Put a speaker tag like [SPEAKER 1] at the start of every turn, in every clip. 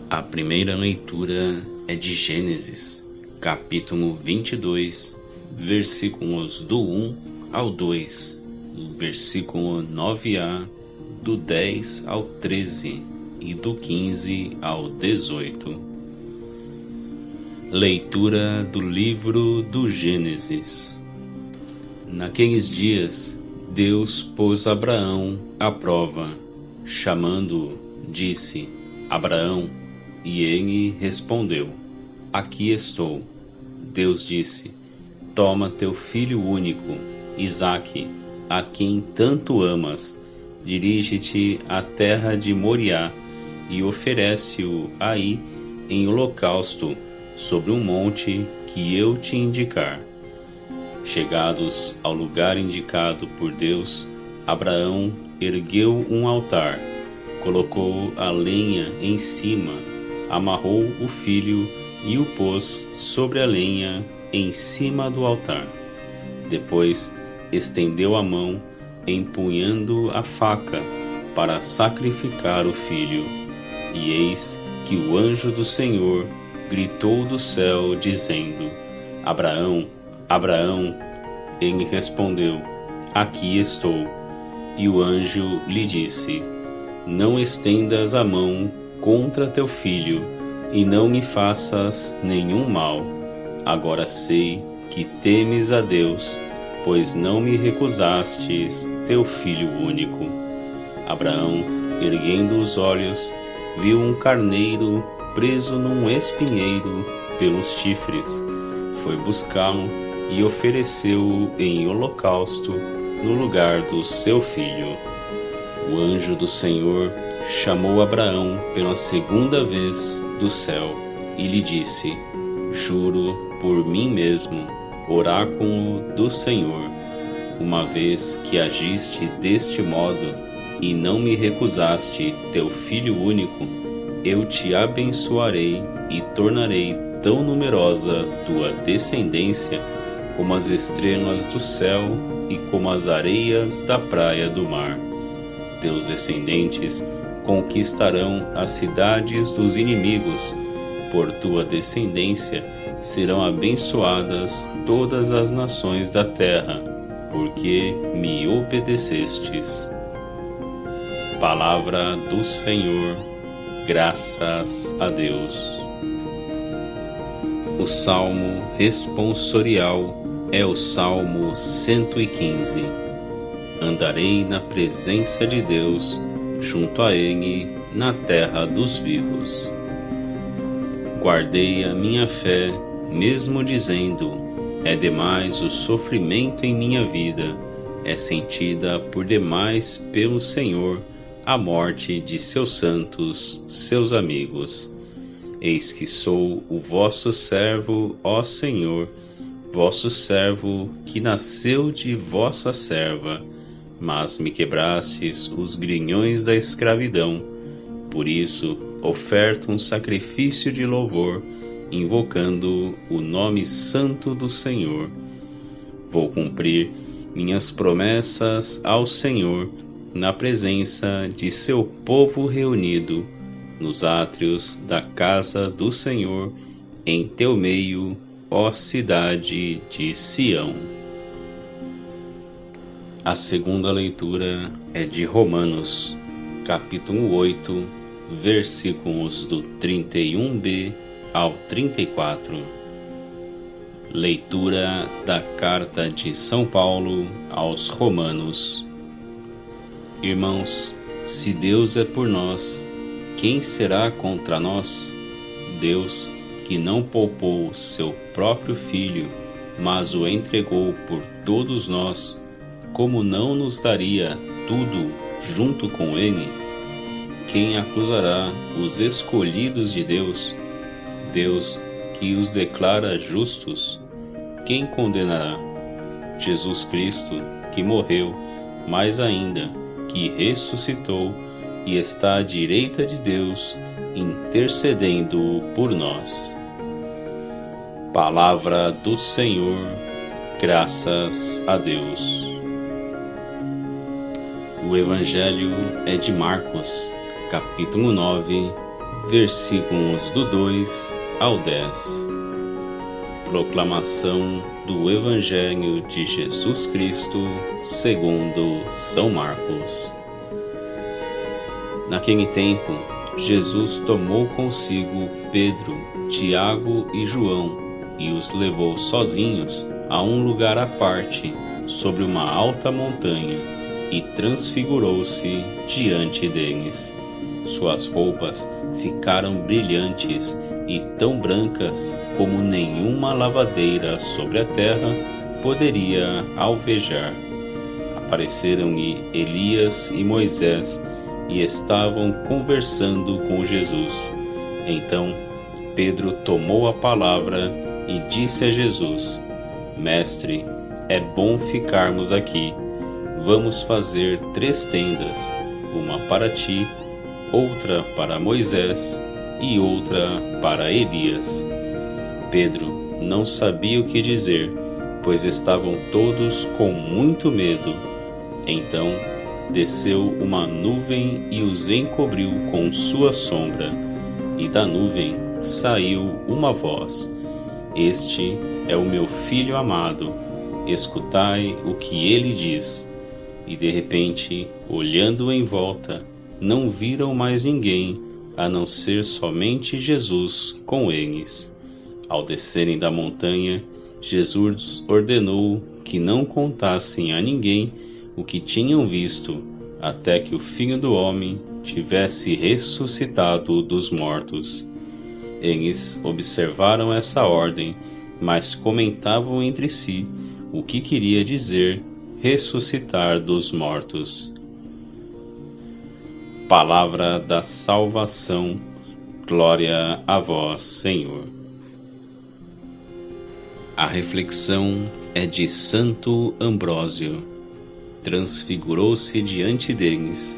[SPEAKER 1] A primeira leitura é de Gênesis, capítulo 22, versículos do 1 ao 2, do versículo 9a, do 10 ao 13 e do 15 ao 18. Leitura do livro do Gênesis. Naqueles dias, Deus pôs Abraão à prova. Chamando-o, disse: Abraão, e ele respondeu: Aqui estou. Deus disse: Toma teu filho único, Isaque, a quem tanto amas, dirige-te à terra de Moriá e oferece-o aí em holocausto sobre um monte que eu te indicar. Chegados ao lugar indicado por Deus, Abraão ergueu um altar, colocou a lenha em cima, amarrou o filho e o pôs sobre a lenha em cima do altar. Depois estendeu a mão, empunhando a faca para sacrificar o filho. E eis que o anjo do Senhor gritou do céu, dizendo: Abraão, Abraão. Ele respondeu: Aqui estou. E o anjo lhe disse: Não estendas a mão contra teu filho, e não lhe faças nenhum mal. Agora sei que temes a Deus, pois não me recusastes teu filho único. Abraão, erguendo os olhos, viu um carneiro preso num espinheiro pelos chifres. Foi buscá-lo e ofereceu-o em holocausto no lugar do seu filho. O anjo do Senhor chamou Abraão pela segunda vez do céu e lhe disse: Juro por mim mesmo, oráculo do Senhor, uma vez que agiste deste modo e não me recusaste teu filho único, eu te abençoarei e tornarei tão numerosa tua descendência como as estrelas do céu e como as areias da praia do mar. Teus descendentes conquistarão as cidades dos inimigos. Por tua descendência serão abençoadas todas as nações da terra, porque me obedecestes. Palavra do Senhor. Graças a Deus. O salmo responsorial é o Salmo 115. Andarei na presença de Deus, junto a Ele, na terra dos vivos. Guardei a minha fé, mesmo dizendo: é demais o sofrimento em minha vida, é sentida por demais pelo Senhor a morte de seus santos, seus amigos. Eis que sou o vosso servo, ó Senhor, vosso servo que nasceu de vossa serva, mas me quebrastes os grilhões da escravidão. Por isso, oferto um sacrifício de louvor, invocando o nome santo do Senhor. Vou cumprir minhas promessas ao Senhor, na presença de seu povo reunido, nos átrios da casa do Senhor, em teu meio, ó cidade de Sião. A segunda leitura é de Romanos, capítulo 8, versículos do 31b ao 34. Leitura da carta de São Paulo aos Romanos. Irmãos, se Deus é por nós, quem será contra nós? Deus, que não poupou seu próprio Filho, mas o entregou por todos nós, como não nos daria tudo junto com ele? Quem acusará os escolhidos de Deus? Deus, que os declara justos, quem condenará? Jesus Cristo, que morreu, mais ainda, que ressuscitou e está à direita de Deus, intercedendo por nós. Palavra do Senhor. Graças a Deus. O Evangelho é de Marcos, capítulo 9, versículos do 2 ao 10. Proclamação do Evangelho de Jesus Cristo segundo São Marcos. Naquele tempo, Jesus tomou consigo Pedro, Tiago e João e os levou sozinhos a um lugar à parte, sobre uma alta montanha, e transfigurou-se diante deles. Suas roupas ficaram brilhantes e tão brancas como nenhuma lavadeira sobre a terra poderia alvejar. Apareceram-lhe Elias e Moisés e estavam conversando com Jesus. Então Pedro tomou a palavra e disse a Jesus: Mestre, é bom ficarmos aqui. Vamos fazer 3 tendas, uma para ti, outra para Moisés e outra para Elias. Pedro não sabia o que dizer, pois estavam todos com muito medo. Então desceu uma nuvem e os encobriu com sua sombra, e da nuvem saiu uma voz: Este é o meu filho amado, escutai o que ele diz. E de repente, olhando em volta, não viram mais ninguém, a não ser somente Jesus com eles. Ao descerem da montanha, Jesus ordenou que não contassem a ninguém o que tinham visto, até que o Filho do Homem tivesse ressuscitado dos mortos. Eles observaram essa ordem, mas comentavam entre si o que queria dizer ressuscitar dos mortos. Palavra da salvação, glória a vós, Senhor. A reflexão é de Santo Ambrósio. Transfigurou-se diante deles.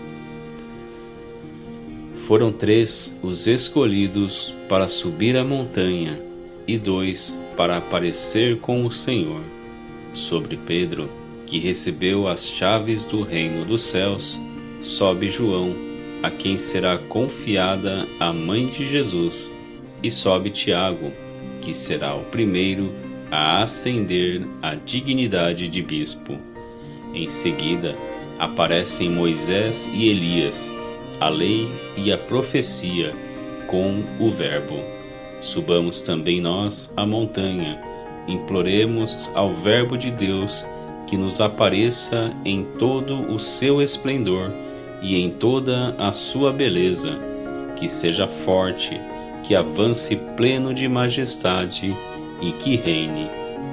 [SPEAKER 1] Foram 3 os escolhidos para subir a montanha, e 2 para aparecer com o Senhor. Sobre Pedro, que recebeu as chaves do reino dos céus, sobe João, a quem será confiada a mãe de Jesus, e sobe Tiago, que será o primeiro a ascender à dignidade de bispo. Em seguida, aparecem Moisés e Elias, a lei e a profecia, com o Verbo. Subamos também nós a montanha, imploremos ao Verbo de Deus que nos apareça em todo o seu esplendor e em toda a sua beleza, que seja forte, que avance pleno de majestade e que reine.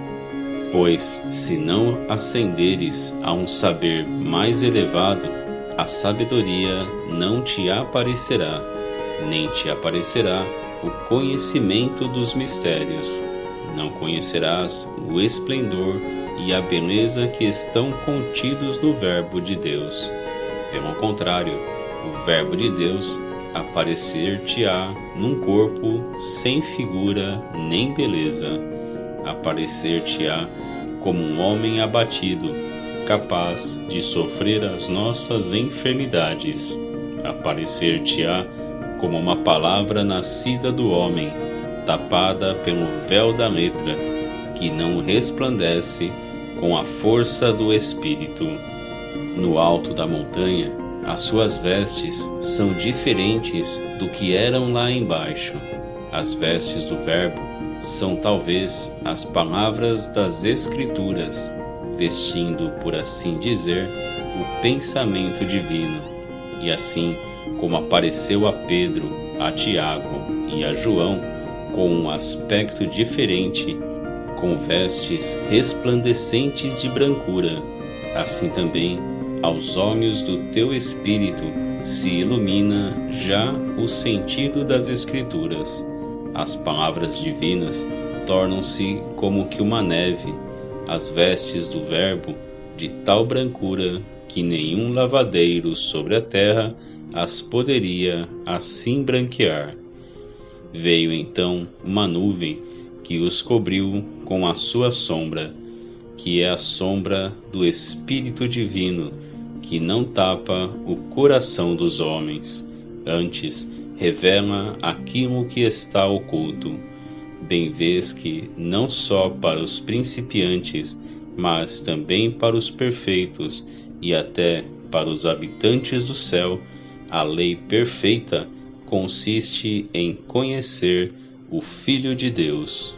[SPEAKER 1] Pois, se não ascenderes a um saber mais elevado, a sabedoria não te aparecerá, nem te aparecerá o conhecimento dos mistérios. Não conhecerás o esplendor e a beleza que estão contidos no Verbo de Deus. Pelo contrário, o Verbo de Deus aparecer-te-á num corpo sem figura nem beleza. Aparecer-te-á como um homem abatido, capaz de sofrer as nossas enfermidades. Aparecer-te-á como uma palavra nascida do homem, tapada pelo véu da letra, que não resplandece com a força do Espírito. No alto da montanha, as suas vestes são diferentes do que eram lá embaixo. As vestes do Verbo são talvez as palavras das Escrituras, vestindo, por assim dizer, o pensamento divino. E assim como apareceu a Pedro, a Tiago e a João, com um aspecto diferente, com vestes resplandecentes de brancura, assim também aos olhos do teu Espírito se ilumina já o sentido das Escrituras. As palavras divinas tornam-se como que uma neve, as vestes do Verbo de tal brancura que nenhum lavadeiro sobre a terra as poderia assim branquear. Veio então uma nuvem que os cobriu com a sua sombra, que é a sombra do Espírito Divino, que não tapa o coração dos homens, antes revela aquilo que está oculto. Bem vês que, não só para os principiantes, mas também para os perfeitos e até para os habitantes do céu, a lei perfeita consiste em conhecer o Filho de Deus.